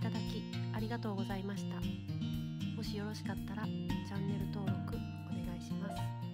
ただきありがとうございました。もしよろしかったらチャンネル登録お願いします。